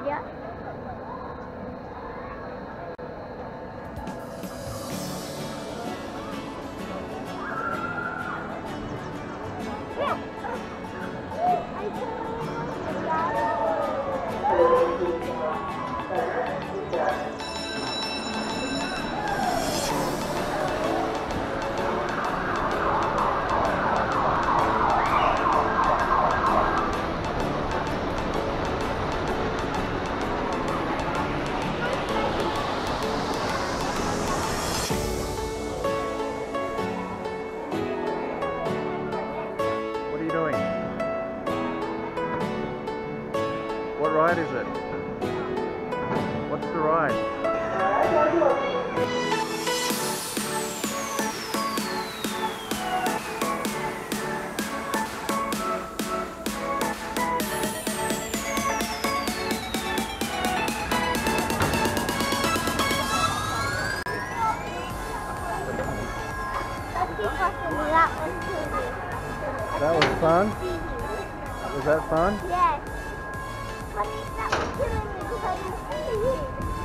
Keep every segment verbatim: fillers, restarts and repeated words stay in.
video? What ride is it? What's the ride? That was fun? Was that fun? Yes. But that was killing me because I didn't see you.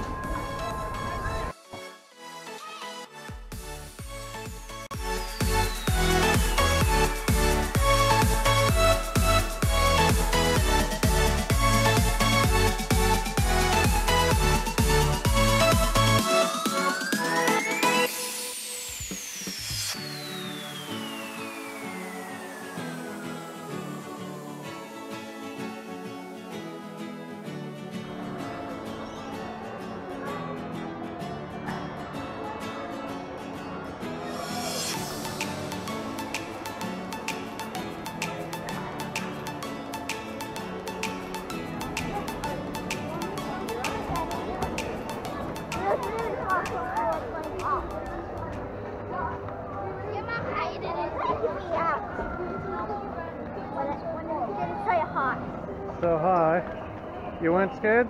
So high. You weren't scared?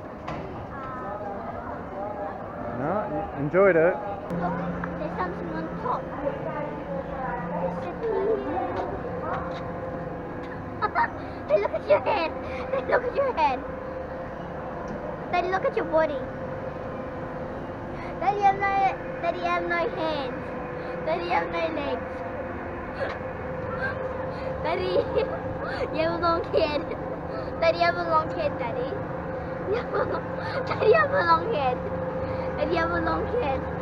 No? You enjoyed it? There's something on top. Hey, look at your head. Hey, look at your head. Then look at your body. Then you have no, then you have no hands. Then you have no legs. Daddy, you have a long head. Daddy, you have a long head, Daddy. You have a long, Daddy, you have a long head. Daddy, you have a long head.